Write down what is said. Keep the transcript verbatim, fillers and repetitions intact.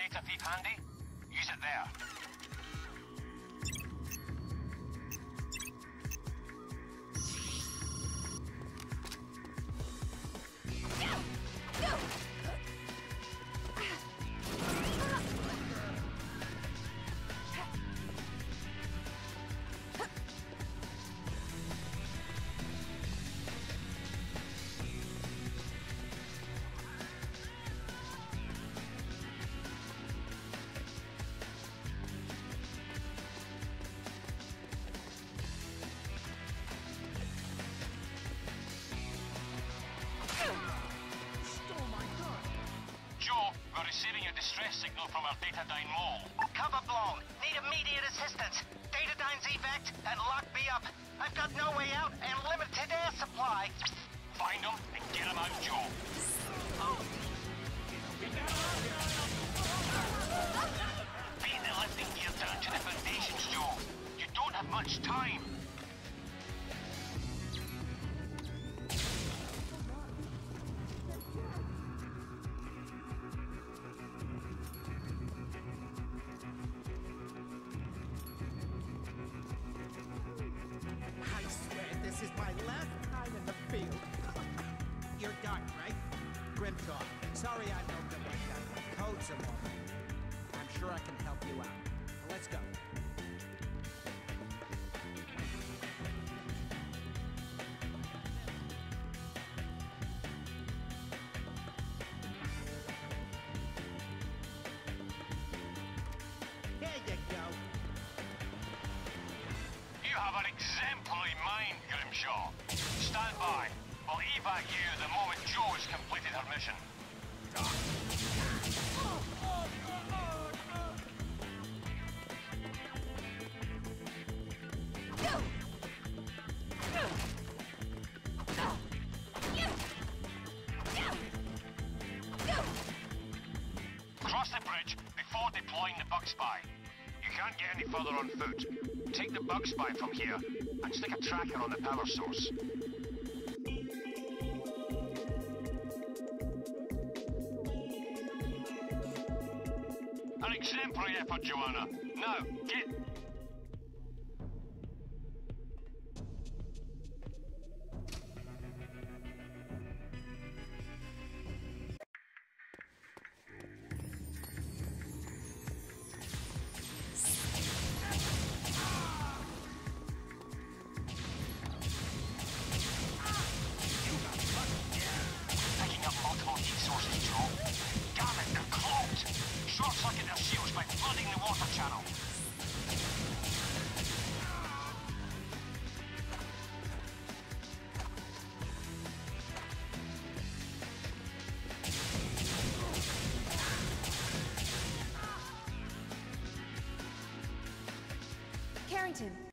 data thief handy? Use it there. We're receiving a distress signal from our Datadyne mall. Cover blown. Need immediate assistance. Datadyne's evac and lock me up. I've got no way out and limited air supply. Find them and get them out, Joe. Beat the lifting gear down to the foundations, Joe. You don't have much time. This is my last time in the field. You're Dark, right? Grimtalk. Sorry I know them like that. My code's a moment. I'm sure I can help you out. Let's go. There you go. You have an exemplary mind, Grimshaw. Stand by. We'll evac you the moment Jo has completed her mission. Cross the bridge before deploying the bug spy. You can't get any further on foot. Take the bug spy from here and stick a tracker on the power source. An exemplary effort, Joanna. Now, get... Multiple heat sources, Joe. Damn it, they're clogged! Short-circuit their shields by flooding the water channel. Carrington,